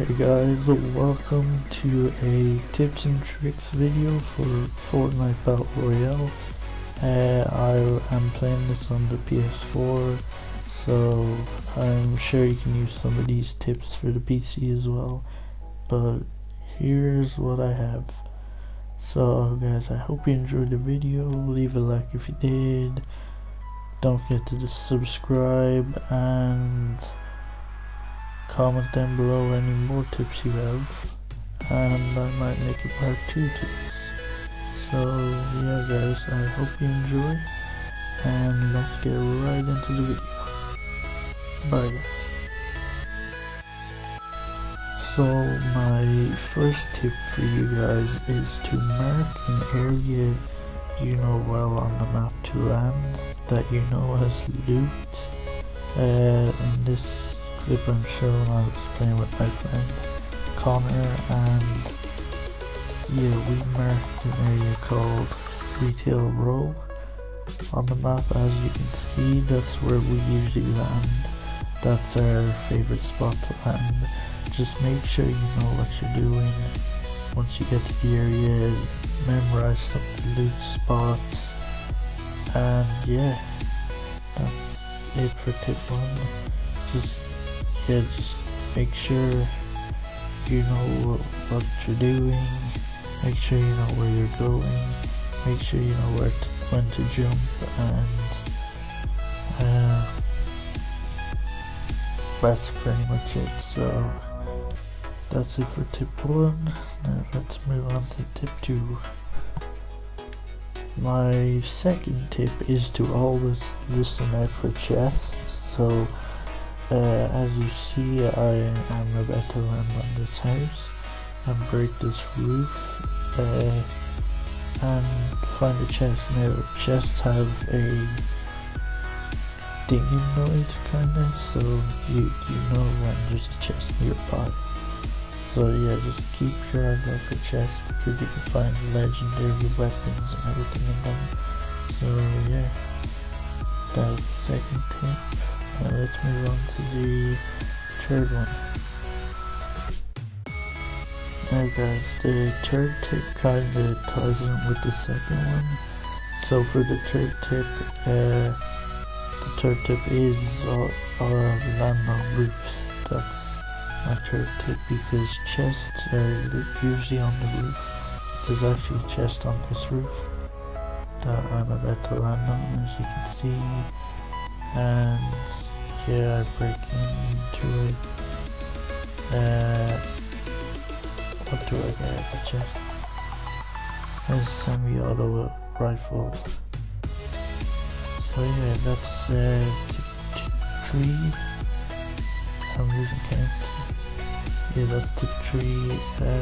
Hey guys, welcome to a tips and tricks video for Fortnite Battle Royale. I am playing this on the PS4, so I'm sure you can use some of these tips for the PC as well. But here's what I have. So guys, I hope you enjoyed the video. Leave a like if you did. Don't forget to just subscribe and comment down below any more tips you have, and I might make a part 2 to this. So yeah guys, I hope you enjoy, and let's get right into the video. Bye guys. So my first tip for you guys is to mark an area you know well on the map to land, that you know has loot. In this clip I'm showing, I was playing with my friend Connor, and yeah, we marked an area called Retail Row on the map. As you can see, that's where we usually land. That's our favorite spot to land. Just make sure you know what you're doing. Once you get to the area, memorize some of the loot spots, and yeah, that's it for tip 1. Just make sure you know what you're doing, make sure you know where you're going, make sure you know when to jump, and that's pretty much it. So that's it for tip 1. Now let's move on to tip 2. My second tip is to always listen out for chests. So as you see, I am about to land on this house and break this roof and find a chest. Now chests have a dinging noise kinda, so you know when there's a chest nearby. So yeah, just keep your eyes out for chests, because you can find legendary weapons and everything in them. So yeah, that's the second tip. Now let's move on to the third one. Now guys, the third tip kinda ties in with the second one. So for the third tip is land on roofs. That's my third tip, because chests are usually on the roof. There's actually a chest on this roof that I'm about to land on, as you can see, and yeah, I break into it. What do I get at the chest? There's a semi-auto rifle. So yeah, that's tip 3. I'm losing count. Yeah, that's tip 3.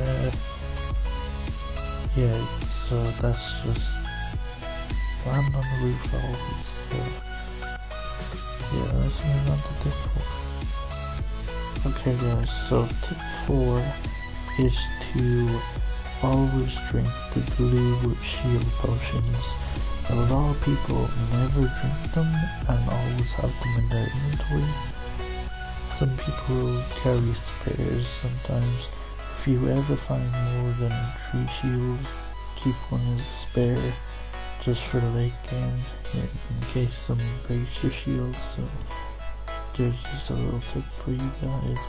Yeah, so that's just land on the roof always. So yeah, let's move on to tip 4. Okay guys, so tip 4 is to always drink the blue shield potions. A lot of people never drink them and always have them in their inventory. Some people carry spares sometimes. If you ever find more than 3 shields, keep one as a spare, just for the late game, in case some breaks your shield. So there's just a little tip for you guys.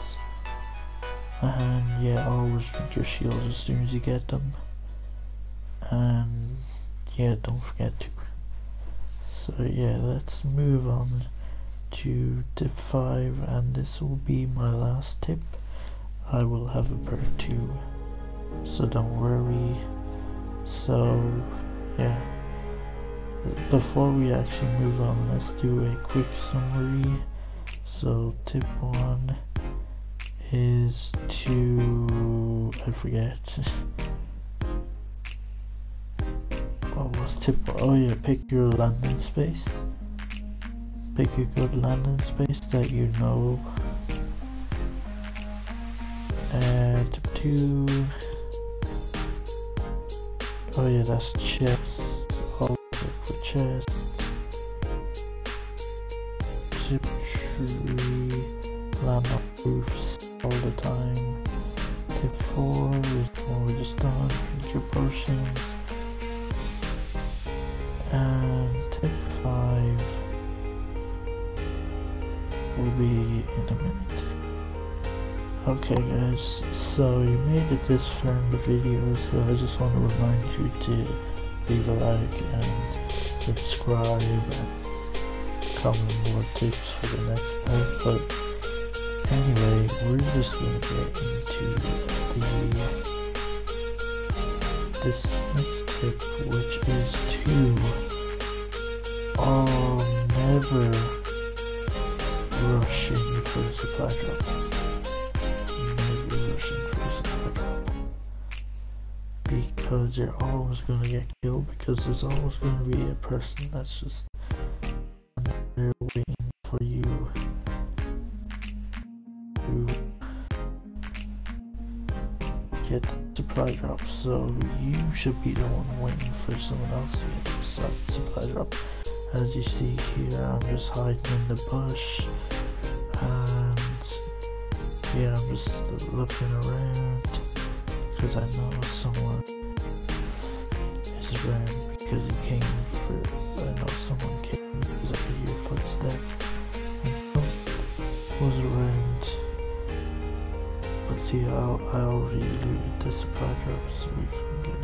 And yeah, always drink your shields as soon as you get them, and yeah, don't forget to. So yeah, let's move on to tip 5, and this will be my last tip. I will have a part 2, so don't worry. So yeah, before we actually move on, let's do a quick summary. So tip 1 is to, I forget. Oh, what's tip 1? Oh yeah, pick your landing space. Pick a good landing space that you know. Tip 2. Oh yeah, that's chests. All for chests. Tip 3. Land on roofs all the time. tip 4 is when we're just done, drink your potions. And tip 5 will be in a minute. Okay guys, so you made it this far in the video, so I just want to remind you to leave a like and subscribe and comment more tips for the next part. But anyway, we're just gonna get into this next tip, which is to never rush in for a supply drop. Never rush in for a supply drop. Because you're always gonna get killed, because there's always gonna be a person that's just there waiting for you to get the supply drop. So you should be the one waiting for someone else to get the supply drop. As you see here, I'm just hiding in the bush, and yeah, I'm just looking around because I know someone is around, because he came for, I know someone came because I could hear footsteps and someone was around. But see, I already looted the supply drop so we can get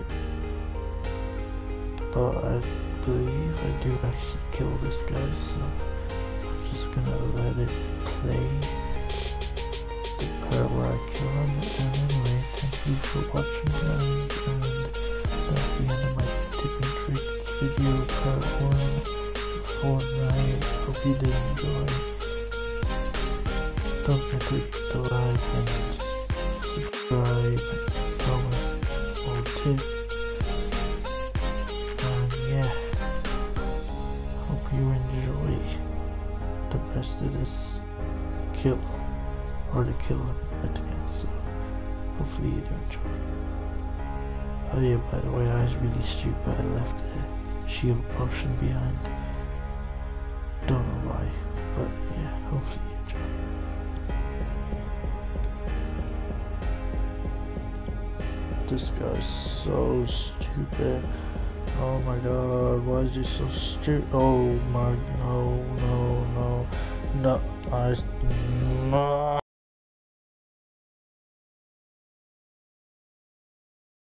it. But I believe I do actually kill this guy, so I'm just gonna let it play the part where I kill him. And anyway, thank you for watching guys, and that's the end of my tip and tricks video part 1 of Fortnite. Hope you did enjoy. Don't forget to like and subscribe and comment or tip. You enjoy the rest of this kill, or the kill at the end, so hopefully you do enjoy. Oh yeah, by the way, I was really stupid, I left a shield potion behind. Don't know why, but yeah, hopefully you enjoy. This guy's so stupid. Oh my god, why is he so stupid? Oh my, no, no, no, no, no.